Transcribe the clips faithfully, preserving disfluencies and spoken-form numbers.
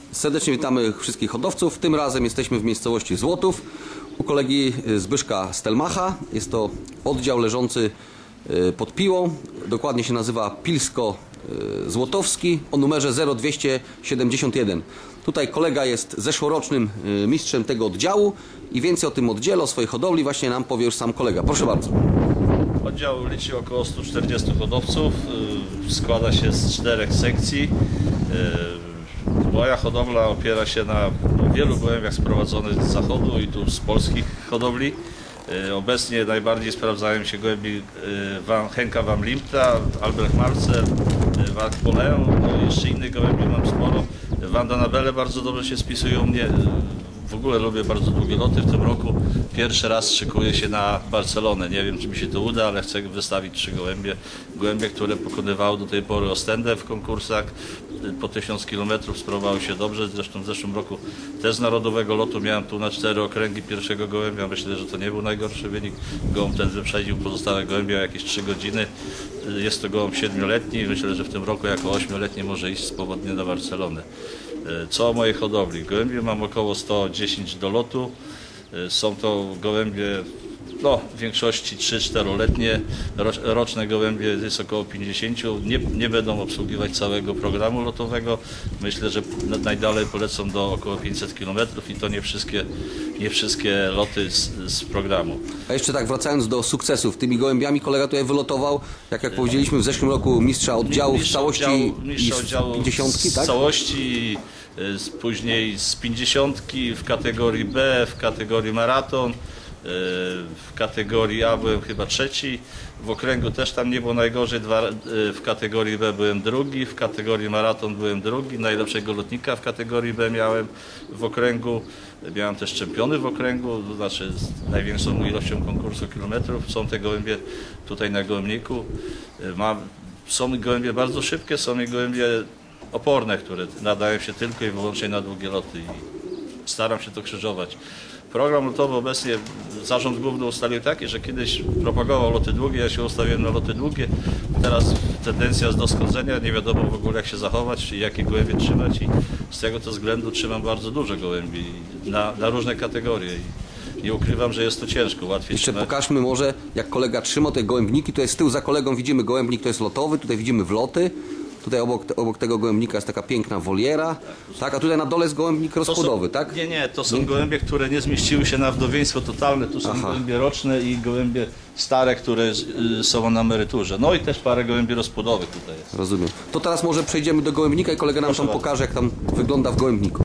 Serdecznie witamy wszystkich hodowców. Tym razem jesteśmy w miejscowości Złotów u kolegi Zbyszka Stelmacha. Jest to oddział leżący pod Piłą. Dokładnie się nazywa Pilsko-Złotowski o numerze zero dwieście siedemdziesiąt jeden. Tutaj kolega jest zeszłorocznym mistrzem tego oddziału i więcej o tym oddziale, o swojej hodowli właśnie nam powie już sam kolega. Proszę bardzo. Oddział liczy około stu czterdziestu hodowców. Składa się z czterech sekcji. Moja hodowla opiera się na wielu gołębiach sprowadzonych z zachodu i tu z polskich hodowli. Obecnie najbardziej sprawdzają się gołębi Henka van Limpta, Albrecht Marcel, Van Poleon, no i jeszcze innych gołębi mam sporo. Wanda Nabele bardzo dobrze się spisują u mnie. W ogóle lubię bardzo długie loty. W tym roku pierwszy raz szykuję się na Barcelonę. Nie wiem, czy mi się to uda, ale chcę wystawić trzy gołębie. Gołębie, które pokonywały do tej pory Ostendę w konkursach. Po tysiąc kilometrów sprawowały się dobrze. Zresztą w zeszłym roku też z narodowego lotu miałem tu na cztery okręgi pierwszego gołębia. Myślę, że to nie był najgorszy wynik. Gołąb ten wyprzedził pozostałe gołębie o jakieś trzy godziny. Jest to gołąb siedmioletni. Myślę, że w tym roku jako ośmioletni może iść swobodnie do Barcelony. Co o mojej hodowli? Gołębie mam około sto dziesięć do lotu. Są to gołębie no, w większości trzy czteroletnie. Roczne gołębie jest około pięćdziesięciu. Nie, nie będą obsługiwać całego programu lotowego. Myślę, że najdalej polecą do około pięćset kilometrów i to nie wszystkie, nie wszystkie loty z, z programu. A jeszcze tak wracając do sukcesów, tymi gołębiami kolega tutaj wylotował, jak, jak powiedzieliśmy, w zeszłym roku mistrza oddziału w całości i z pięćdziesiątki, tak? Z całości, później z pięćdziesiątki w kategorii B, w kategorii maraton. W kategorii A byłem chyba trzeci, w okręgu też tam nie było najgorzej, w kategorii B byłem drugi, w kategorii maraton byłem drugi, najlepszego lotnika w kategorii B miałem w okręgu, miałem też czempiony w okręgu, to znaczy z największą ilością konkursu kilometrów, są te gołębie tutaj na gołębniku, Mam, są gołębie bardzo szybkie, są i gołębie oporne, które nadają się tylko i wyłącznie na długie loty i staram się to krzyżować. Program lotowy obecnie zarząd główny ustalił taki, że kiedyś propagował loty długie, ja się ustawiłem na loty długie. Teraz tendencja jest do schodzenia, nie wiadomo w ogóle jak się zachować, jakie gołębie trzymać i z tego to względu trzymam bardzo dużo gołębi na, na różne kategorie. I nie ukrywam, że jest to ciężko, łatwiej Jeszcze trzymać. pokażmy może, jak kolega trzyma te gołębniki. Tutaj z tyłu za kolegą widzimy gołębnik, to jest lotowy, tutaj widzimy wloty. Tutaj obok, obok tego gołębnika jest taka piękna woliera, tak? A tutaj na dole jest gołębnik rozpłodowy, są, tak? Nie, nie, to są gołębie, które nie zmieściły się na wdowieństwo totalne. Tu są Aha. gołębie roczne i gołębie stare, które y, są na emeryturze. No i też parę gołębi rozpłodowych tutaj jest. Rozumiem. To teraz może przejdziemy do gołębnika i kolega nam Proszę tam bardzo. pokaże, jak tam wygląda w gołębniku.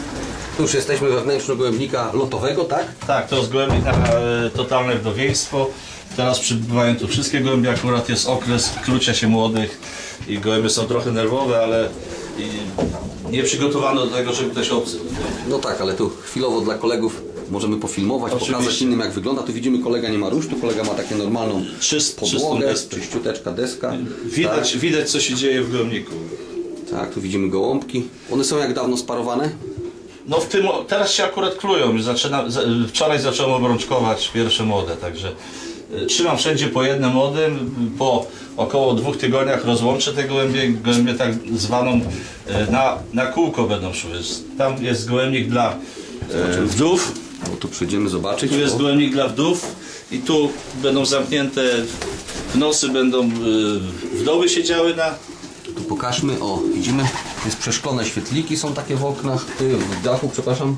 Tu już jesteśmy we wnętrzu gołębnika lotowego, tak? Tak, to jest gołębnik na e, totalne wdowieństwo. Teraz przybywają tu wszystkie gołębie, akurat jest okres klucia się młodych i gołębie są trochę nerwowe, ale i nie przygotowano do tego, żeby ktoś obcy. No tak, ale tu chwilowo dla kolegów możemy pofilmować, Oczywiście. pokazać innym jak wygląda. Tu widzimy, kolega nie ma rusztu, kolega ma taką normalną Czyst, podłogę, deskę. czyściuteczka deska. Widać, Tak. widać co się dzieje w gołębniku. Tak, tu widzimy gołąbki. One są jak dawno sparowane? No w tym, teraz się akurat klują. Zaczyna, wczoraj zacząłem obrączkować pierwsze młode, także trzymam wszędzie po jednym młodym. Po około dwóch tygodniach rozłączę te gołębie, gołębie tak zwaną na, na kółko będą szły. Tam jest gołębnik dla e, wdów. No, tu przyjdziemy zobaczyć. Tu jest o. gołębnik dla wdów i tu będą zamknięte w nosy, będą e, wdowy siedziały na... Tu pokażmy, o widzimy, jest przeszklone świetliki, są takie w oknach, ty, w dachu, przepraszam.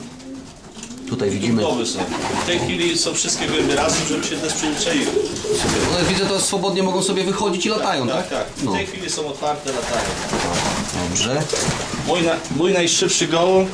Tutaj widzimy. Wdowy są. W tej chwili są wszystkie gołębie razem, żeby się też przyzwyczaiły. One widzę, to swobodnie mogą sobie wychodzić i latają, tak? Tak, tak. W No. tej chwili są otwarte, latają. Dobrze. Mój, na, mój najszybszy gołąb.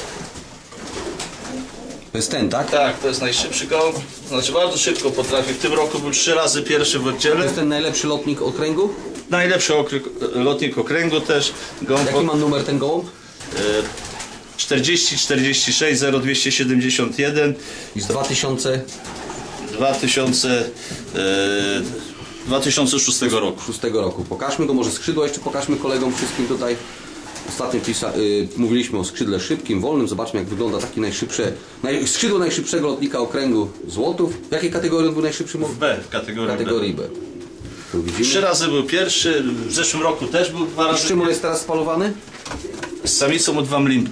To jest ten, tak? Tak, to jest najszybszy gołąb. Znaczy bardzo szybko potrafi. W tym roku był trzy razy pierwszy w To oddziale. jest ten najlepszy lotnik okręgu? Najlepszy okryk, lotnik okręgu też. Gołąb Jaki ma numer ten gołąb? czterdzieści czterdzieści sześć zero dwieście siedemdziesiąt jeden I z dwa tysiące dwa tysiące, e, dwa tysiące szóstego roku. szóstego roku. Pokażmy go, może skrzydła jeszcze pokażmy kolegom wszystkim tutaj. Ostatnio pisa, y, mówiliśmy o skrzydle szybkim, wolnym. Zobaczmy, jak wygląda taki najszybsze, naj, skrzydło najszybszego lotnika okręgu Złotów. W jakiej kategorii on był najszybszy? W B, w kategorii, kategorii B. B. Tu widzimy. Trzy razy był pierwszy, w zeszłym roku też był dwa I razy. z czym on jest teraz spalowany? Z samicą od Van Limpta.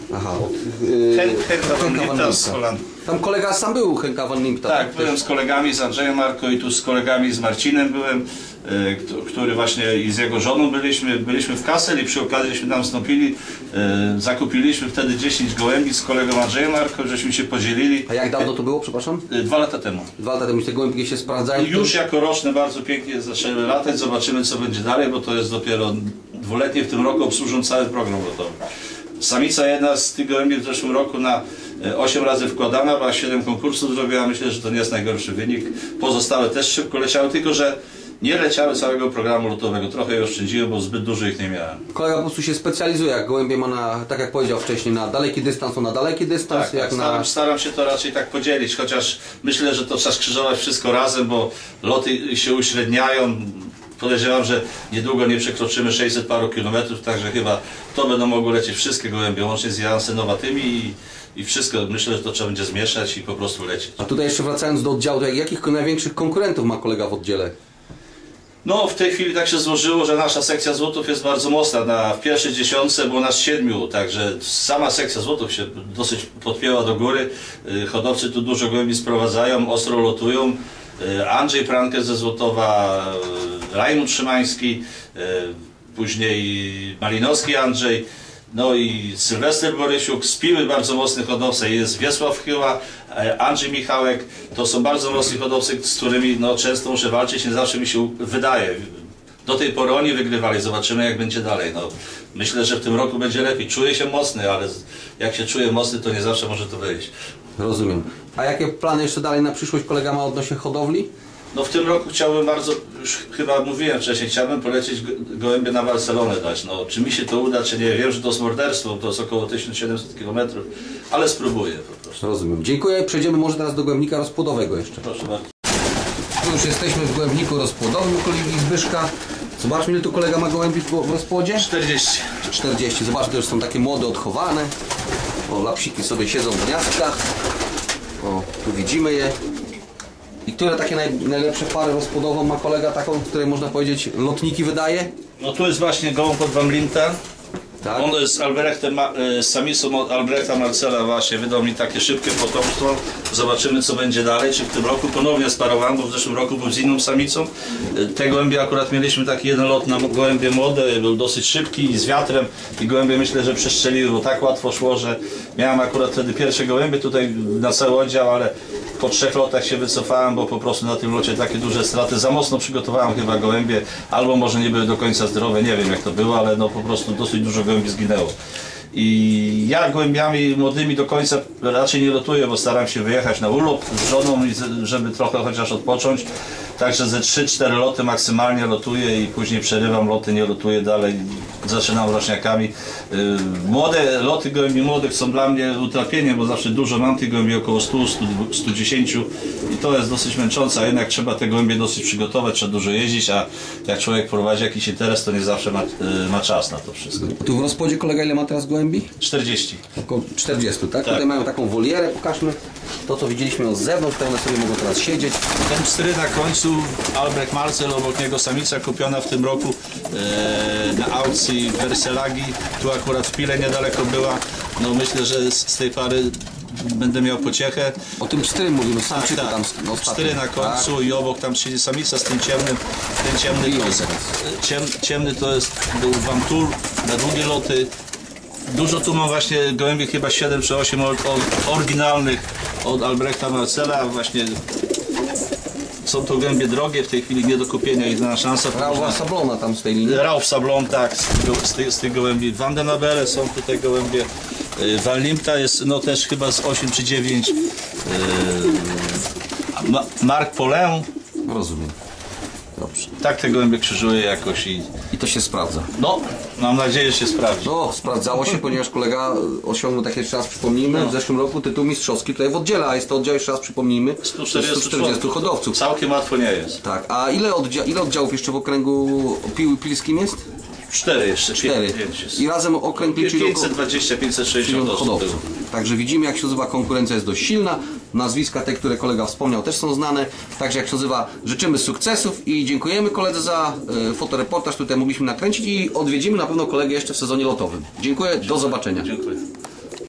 Aha, od yy, Hen, Henka Van Henka Limpta z Holandii. Tam kolega sam był, Henka Van Limpta. Tak, byłem z kolegami, z Andrzejem Marko i tu z kolegami, z Marcinem byłem, e, który właśnie i z jego żoną byliśmy, byliśmy w Kassel i przy okazji żeśmy tam wstąpili, e, zakupiliśmy wtedy dziesięć gołębi z kolegą Andrzejem Marko, żeśmy się podzielili. A jak dawno to było, przepraszam? E, dwa lata temu. Dwa lata temu te gołębie się sprawdzają. Już jako roczne bardzo pięknie zaczęły latać, zobaczymy co będzie dalej, bo to jest dopiero dwuletnie, w tym roku obsłużą cały program gotowy. Samica jedna z tych gołębi w zeszłym roku na osiem razy wkładana, była siedem konkursów zrobiła, myślę, że to nie jest najgorszy wynik. Pozostałe też szybko leciały, tylko że nie leciały całego programu lotowego, trochę je oszczędziłem, bo zbyt dużo ich nie miałem. Kolega po prostu się specjalizuje, jak gołębie ma na, tak jak powiedział wcześniej, na daleki dystans, to na daleki dystans, Tak, jak tak, na... staram, staram się to raczej tak podzielić, chociaż myślę, że to trzeba skrzyżować wszystko razem, bo loty się uśredniają. Podejrzewam, że niedługo nie przekroczymy sześćset paru kilometrów, także chyba to będą mogły lecieć wszystkie gołębie, łącznie z janseenowatymi i, i wszystko. Myślę, że to trzeba będzie zmieszać i po prostu lecieć. A tutaj jeszcze wracając do oddziału, to jak, jakich największych konkurentów ma kolega w oddziale? No w tej chwili tak się złożyło, że nasza sekcja złotów jest bardzo mocna. Na, w pierwszej dziesiątce było nas siedmiu, także sama sekcja złotów się dosyć podpięła do góry. Hodowcy tu dużo gołębi sprowadzają, ostro lotują. Andrzej Prankę ze Złotowa, Rajmund Szymański, później Malinowski Andrzej, no i Sylwester Borysiuk, z Piły bardzo mocny hodowca, jest Wiesław Chyła, Andrzej Michałek, to są bardzo mocni hodowcy, z którymi no, często muszę walczyć, nie zawsze mi się wydaje. Do tej pory oni wygrywali, zobaczymy jak będzie dalej. No, myślę, że w tym roku będzie lepiej. Czuję się mocny, ale jak się czuję mocny, to nie zawsze może to wyjść. Rozumiem. A jakie plany jeszcze dalej na przyszłość kolega ma odnośnie hodowli? No w tym roku chciałbym bardzo, już chyba mówiłem wcześniej, chciałbym polecieć gołębie na Barcelonę dać. No, czy mi się to uda, czy nie, wiem, że to jest morderstwo, to jest około tysiąc siedemset kilometrów, ale spróbuję po prostu. Rozumiem. Dziękuję. Przejdziemy może teraz do gołębnika rozpłodowego jeszcze. Proszę bardzo. Tu już jesteśmy w gołębniku rozpłodowym u kolegi Zbyszka. Zobaczmy, ile tu kolega ma gołębi w rozpłodzie. czterdzieści. czterdzieści. Zobaczcie, to już są takie młode, odchowane. O, lapsiki sobie siedzą w gniazdkach. O, tu widzimy je. I które takie naj, najlepsze pary rozpłodową ma kolega, taką, w której można powiedzieć lotniki wydaje? No tu jest właśnie gołąb od Van Limpta. Tak. On jest z Albrechtem, z samicą od Albrechta Marcela właśnie, wydał mi takie szybkie potomstwo. Zobaczymy co będzie dalej, czy w tym roku ponownie sparowałem, bo w zeszłym roku był z inną samicą. Te gołębie akurat mieliśmy taki jeden lot na gołębie młode, był dosyć szybki i z wiatrem i gołębie myślę, że przestrzeliły, bo tak łatwo szło, że miałem akurat wtedy pierwsze gołębie tutaj na cały oddział, ale po trzech lotach się wycofałem, bo po prostu na tym locie takie duże straty, za mocno przygotowałem chyba gołębie, albo może nie były do końca zdrowe, nie wiem jak to było, ale no po prostu dosyć dużo gołębi zginęło. I ja gołębiami młodymi do końca raczej nie lotuję, bo staram się wyjechać na urlop z żoną, żeby trochę chociaż odpocząć. Także ze trzy cztery loty maksymalnie lotuję i później przerywam loty, nie lotuję dalej, zaczynam roczniakami. Młode loty gołębi młodych są dla mnie utrapieniem, bo zawsze dużo mam tych gołębi, około stu do stu dziesięciu i to jest dosyć męczące, a jednak trzeba te gołębie dosyć przygotować, trzeba dużo jeździć, a jak człowiek prowadzi jakiś interes, to nie zawsze ma, ma czas na to wszystko. Tu w rozpłodzie kolega ile ma teraz gołębi? czterdzieści. Około czterdziestu, tak? Tak. Tutaj mają taką wolierę, pokażmy. To co widzieliśmy od zewnątrz, to one sobie mogą teraz siedzieć. Ten pstry na końcu, Albrecht Marcel, obok niego samica kupiona w tym roku e, na aukcji w Werselagi. Tu akurat w Pile niedaleko była. No myślę, że z, z tej pary będę miał pociechę. O tym pstrym mówimy, samczyku tak, tam tak. ostatnio. Pstry na końcu i obok tam siedzi samica z tym ciemnym. Ten ciemny to jest, ciem, ciemny to jest był Van Tour na długie loty. Dużo tu mam właśnie gołębi, chyba siedem czy osiem oryginalnych od Albrechta Marcela. Właśnie są to gołębie drogie, w tej chwili nie do kupienia, jedyna szansa. Rauwa Sablona tam z tej linii. Rauf Sablon, tak, z, tego, z, tych, z tych gołębi. Van den Abele są tutaj gołębie. Van Limpta jest no też chyba z osiem czy dziewięć. Yy, Mark Polin. Rozumiem. Dobrze. Tak te gołębie krzyżuje jakoś i... I to się sprawdza. No, mam nadzieję, że się sprawdzi. No, sprawdzało się, ponieważ kolega osiągnął, tak jeszcze raz przypomnijmy, No. w zeszłym roku tytuł mistrzowski tutaj w oddziale, a jest to oddział, jeszcze raz przypomnijmy, stu czterdziestu stu czterdziestu hodowców. Całkiem łatwo nie jest. Tak, a ile, oddzia ile oddziałów jeszcze w okręgu Piły Pilskim jest? Cztery jeszcze, Cztery. pięć jest. I razem okręg liczy około pięćset dwadzieścia pięćset sześćdziesiąt osób było. hodowców. Także widzimy, jak się nazywa, konkurencja jest dość silna. Nazwiska te, które kolega wspomniał, też są znane. Także jak się nazywa, życzymy sukcesów i dziękujemy koledze za y, fotoreportaż, który tutaj mogliśmy nakręcić i odwiedzimy na pewno kolegę jeszcze w sezonie lotowym. Dziękuję, do zobaczenia. Dziękuję.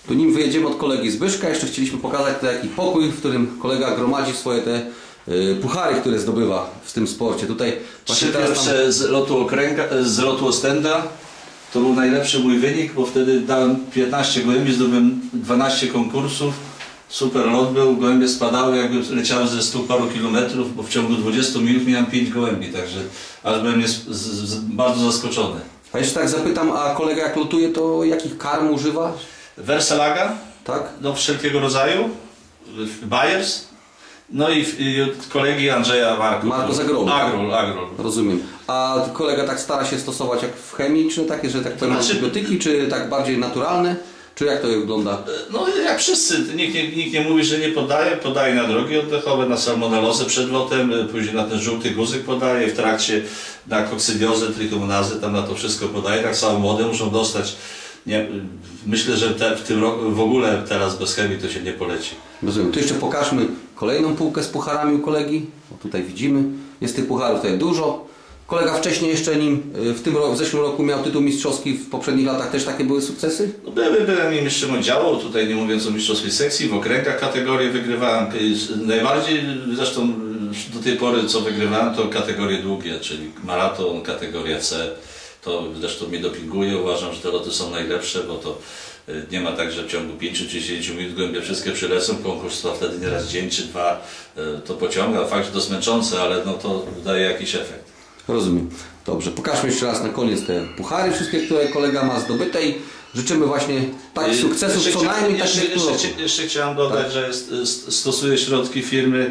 To nim wyjedziemy od kolegi Zbyszka, jeszcze chcieliśmy pokazać taki pokój, w którym kolega gromadzi swoje te y, puchary, które zdobywa w tym sporcie. Tutaj Trzy pierwsze tam... z lotu okręga, z lotu Ostenda. To był najlepszy mój wynik, bo wtedy dałem piętnaście gołębi, zdobyłem dwanaście konkursów. Super lot był, gołębie spadały, jakby leciały ze stu paru kilometrów, bo w ciągu dwudziestu minut miałem pięć gołębi, także aż byłem z, z, bardzo zaskoczony. A jeszcze tak zapytam, a kolega jak lotuje, to jakich karm używa? Versalaga, tak? No wszelkiego rodzaju, Bayers, no i, i od kolegi Andrzeja Marko. Marko z Agrolu. Agrol, Agrol. Rozumiem. A kolega tak stara się stosować jak w chemii, czy takie, że tak powiem znaczy... antybiotyki, czy tak bardziej naturalne? Czy jak to wygląda? No jak wszyscy, nikt nie, nikt nie mówi, że nie podaje, podaje na drogi oddechowe, na salmonellozę przed lotem, później na ten żółty guzyk podaje, w trakcie na koksydiozę, trikomonazę, tam na to wszystko podaje, tak samo młode muszą dostać. Nie, myślę, że te, w tym roku w ogóle teraz bez chemii to się nie poleci. Rozumiem. Tu jeszcze pokażmy kolejną półkę z pucharami u kolegi. O, tutaj widzimy, jest tych pucharów tutaj dużo. Kolega wcześniej jeszcze nim w tym roku, w zeszłym roku miał tytuł mistrzowski, w poprzednich latach też takie były sukcesy? No były, byłem i mistrzem oddziału, tutaj nie mówiąc o mistrzowskiej sekcji, w okręgach kategorie wygrywałem. Najbardziej zresztą do tej pory co wygrywałem to kategorie długie, czyli maraton, kategoria C. To zresztą mnie dopinguje, uważam, że te loty są najlepsze, bo to nie ma tak, że w ciągu pięciu czy dziesięciu minut gołębie wszystkie przylecą, konkurs trwa wtedy nieraz dzień czy dwa, to pociąga, fakt, że to zmęczące, ale no to daje jakiś efekt. Rozumiem. Dobrze, pokażmy jeszcze raz na koniec te puchary wszystkie, które kolega ma zdobyte i życzymy właśnie takich sukcesów, jeszcze co najmniej jeszcze, takich jeszcze, jeszcze, jeszcze chciałem dodać, tak, że jest, stosuję środki firmy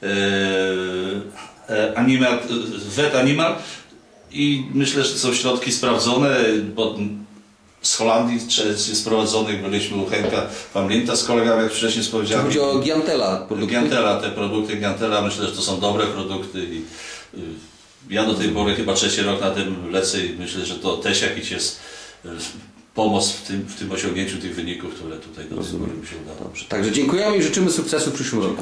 e, Animal, Vet Animal i myślę, że są środki sprawdzone, bo z Holandii sprowadzonych byliśmy u Henka van Linta z kolegami, jak wcześniej powiedziałem. Chodzi o Giantela produkty. Giantela, te produkty Giantela, myślę, że to są dobre produkty i ja do tej pory chyba trzeci rok na tym lecę i myślę, że to też jakiś jest pomoc w tym, w tym osiągnięciu tych wyników, które tutaj do tej pory mi się udało. Dobrze. Także dziękujemy i życzymy sukcesu w przyszłym roku.